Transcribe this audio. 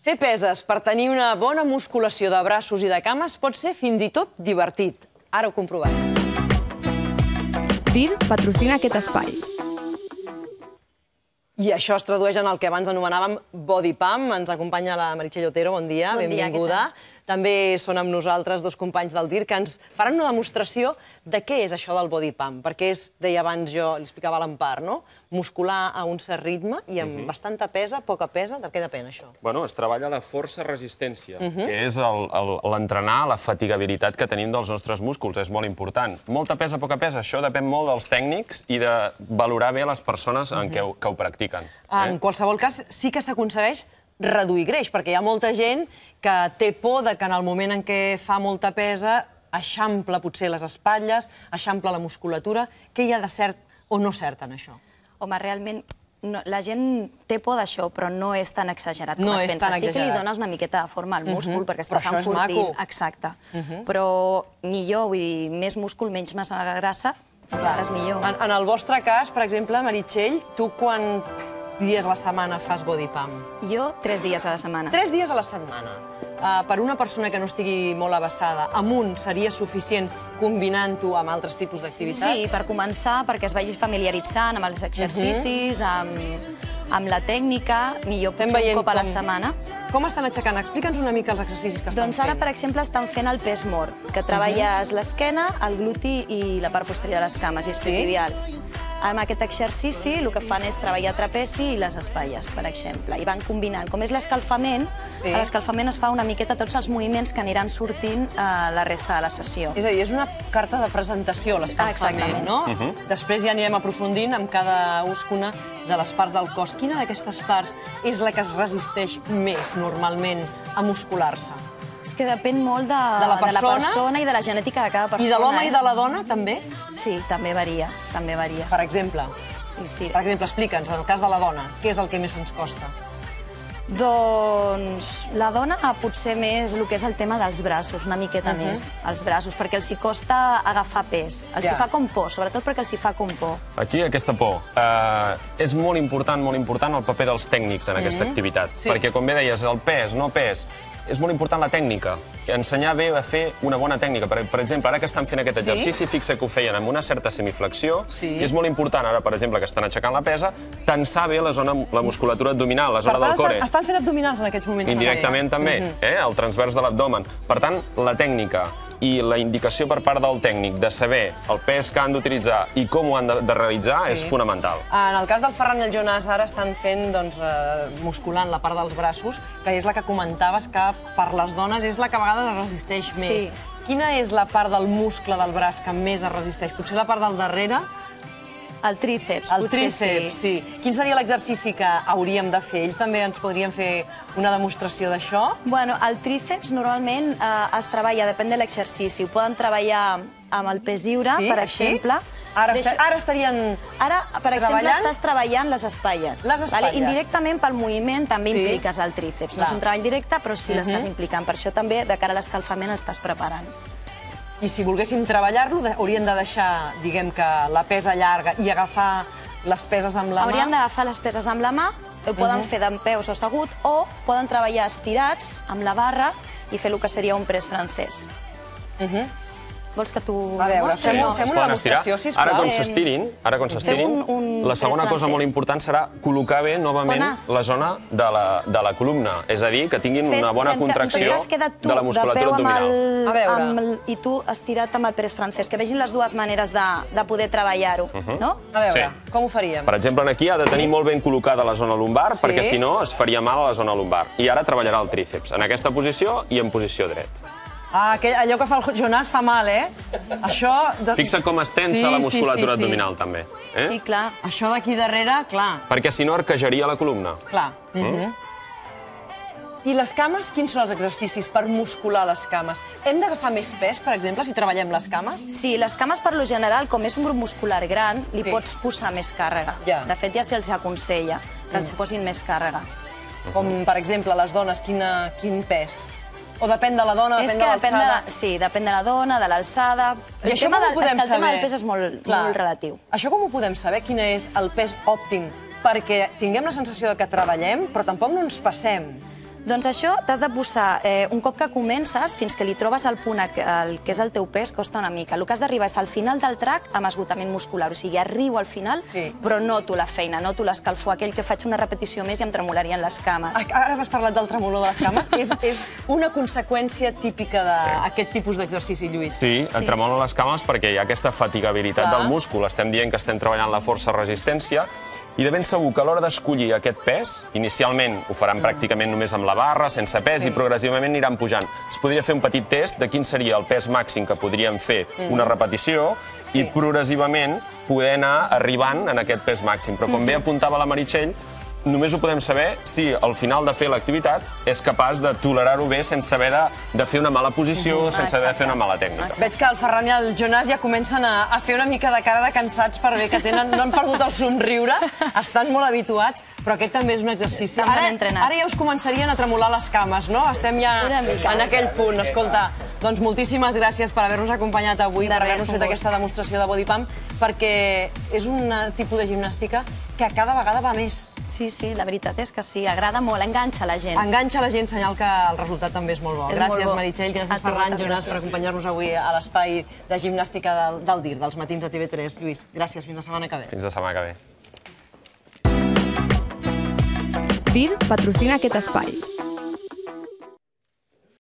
Fer peses per tenir una bona musculació de braços i de cames pot ser fins i tot divertit. Ara ho comprovarem. TIR patrocina aquest espai. I això es tradueix en el que abans anomenàvem body pump. Ens acompanya la Meritxell Otero, bon dia, benvinguda. També són amb nosaltres dos companys del TIR que ens faran una demostració de què és això del body pump, perquè és, deia abans jo, li explicava a l'Empar, no? Muscular a un cert ritme i amb bastanta pesa, poca pesa, de què depèn això? Bueno, es treballa la força-resistència, que és l'entrenar la fatigabilitat que tenim dels nostres músculs, és molt important. Molta pesa, poca pesa, això depèn molt dels tècnics i de valorar bé les persones que ho practiquen. En qualsevol cas, sí que s'aconsegueix reduir greix, perquè hi ha molta gent que té por que en el moment en què fa molta pesa eixampla potser les espatlles, eixampla la musculatura. Què hi ha de cert o no cert en això? Home, realment, la gent té por d'això, però no és tan exagerat com es pensa. Sí que li dones una miqueta de forma al múscul, perquè estàs enfortint. Exacte. Però millor, vull dir, més múscul, menys massa grassa, encara és millor. En el vostre cas, per exemple, Meritxell, tu quants dies a la setmana fas body pump? Jo, 3 dies a la setmana. 3 dies a la setmana. Per una persona que no estigui molt avesada, amb un seria suficient combinant-ho amb altres tipus d'activitat? Sí, per començar, perquè es vagi familiaritzant amb els exercicis, amb la tècnica, millor potser un cop a la setmana. Com estan aixecant? Explica'ns una mica els exercicis que estan fent. Doncs ara, per exemple, estan fent el pes mort, que treballes l'esquena, el gluti i la part posterior de les cames, isquiotibials. Amb aquest exercici el que fan és treballar trapezi i les espatlles, per exemple, i van combinant. Com és l'escalfament, a l'escalfament es fa una miqueta tots els moviments que aniran sortint a la resta de la sessió. És a dir, és una carta de presentació, l'escalfament, no? Després ja anirem aprofundint amb cadascuna de les parts del cos. Quina d'aquestes parts és la que es resisteix més, normalment, a muscular-se? És que depèn molt de la persona i de la genètica de cada persona. I de l'home i de la dona, també? Sí, també varia, també varia. Per exemple? Sí. Per exemple, explica'ns, en el cas de la dona, què és el que més ens costa? Doncs la dona potser més el que és el tema dels braços, una miqueta més, els braços, perquè els hi costa agafar pes. Els hi fa com por, sobretot perquè els hi fa com por. Aquí, aquesta por. És molt important el paper dels tècnics en aquesta activitat. Perquè, com bé deies, el pes, no pes, és molt important la tècnica, ensenyar bé a fer una bona tècnica. Per exemple, ara que estan fent aquest exercici, fixa que ho feien amb una certa semiflexió, i és molt important, ara, per exemple, que estan aixecant la pesa, tensar bé la musculatura abdominal, la zona del core. Estan fent abdominals en aquests moments. Indirectament també, el transvers de l'abdomen. Per tant, la tècnica i la indicació per part del tècnic de saber el pes que han d'utilitzar i com ho han de realitzar és fonamental. En el cas del Ferran i el Jonàs, ara estan fent, musculant la part dels braços, que és la que comentaves que per les dones és la que a vegades es resisteix més. Quina és la part del muscle del braç que més es resisteix? Potser la part del darrere? El tríceps, potser sí. El tríceps, sí. Quin seria l'exercici que hauríem de fer? Ells també ens podrien fer una demostració d'això? Bueno, el tríceps normalment es treballa, depèn de l'exercici. Ho poden treballar amb el pes lliure, per exemple. Ara estarien treballant? Ara, per exemple, estàs treballant les espatlles. Les espatlles. Indirectament, pel moviment, també impliques el tríceps. No és un treball directe, però sí l'estàs implicant. Per això també, de cara a l'escalfament, l'estàs preparant. I si volguéssim treballar-lo, hauríem de deixar, diguem que, la pesa llarga i agafar les peses amb la mà? Hauríem d'agafar les peses amb la mà, ho poden fer dempeus o assegut, o poden treballar estirats amb la barra i fer el que seria un press francès. Vols que t'ho mostri? A veure, fem una demostració, sisplau. Ara, quan s'estirin, la segona cosa molt important serà col·locar bé novament la zona de la columna. És a dir, que tinguin una bona contracció de la musculatura abdominal. A veure. I tu estirat amb el press francès, que vegin les dues maneres de poder treballar-ho. A veure, com ho faríem? Per exemple, aquí ha de tenir molt ben col·locada la zona lumbar, perquè si no es faria mal a la zona lumbar. I ara treballarà el tríceps, en aquesta posició i en posició dret. Allò que fa el Jonàs fa mal, Això... Fixa't com es tensa la musculatura abdominal, també. Sí, clar. Això d'aquí darrere, clar. Perquè si no arquejaria la columna. Clar. I les cames, quins són els exercicis per muscular les cames? Hem d'agafar més pes, per exemple, si treballem les cames? Sí, les cames, per lo general, com és un grup muscular gran, li pots posar més càrrega. De fet, ja se'ls aconsella que els posin més càrrega. Com, per exemple, les dones, quin pes? O depèn de la dona, depèn de l'alçada? Sí, depèn de la dona, de l'alçada. El tema del pes és molt relatiu. Això com ho podem saber? Quin és el pes òptim? Perquè tinguem la sensació que treballem, però tampoc no ens passem. Doncs això t'has de posar, un cop que comences, fins que li trobes el punt el que és el teu pes, costa una mica. El que has d'arribar és al final del track amb esgotament muscular, o sigui, arribo al final, però noto la feina, noto l'escalfor, aquell que faig una repetició més i em tremolarien les cames. Ara has parlat del tremolor de les cames. És una conseqüència típica d'aquest tipus d'exercici, Lluís. Sí, et tremolen les cames perquè hi ha aquesta fatigabilitat del múscul. Estem dient que estem treballant la força-resistència i de ben segur que a l'hora d'escollir aquest pes, inicialment ho faran pràcticament només amb la barra, sense pes, i progressivament aniran pujant. Es podria fer un petit test de quin seria el pes màxim que podríem fer una repetició i progressivament poder anar arribant en aquest pes màxim. Però com bé apuntava la Meritxell, només ho podem saber si al final de fer l'activitat és capaç de tolerar-ho bé sense haver de fer una mala posició, sense haver de fer una mala tècnica. Veig que el Ferran i el Jonas ja comencen a fer una mica de cara de cansats per bé que no han perdut el somriure, estan molt habituats, però aquest també és un exercici. Ara ja us començarien a tremolar les cames, no? Estem ja en aquell punt. Escolta, doncs moltíssimes gràcies per haver-nos acompanyat avui, per haver-nos fet aquesta demostració de body pump, perquè és un tipus de gimnàstica que cada vegada va més. Sí, la veritat és que sí, agrada molt, enganxa la gent. Enganxa la gent, senyal que el resultat també és molt bo. Gràcies, Meritxell, gràcies, Ferran, Jonas, per acompanyar-nos avui a l'espai de gimnàstica del DIR, dels matins a TV3. Lluís, gràcies, fins la setmana que ve. Fins la setmana que ve. DIR patrocina aquest espai.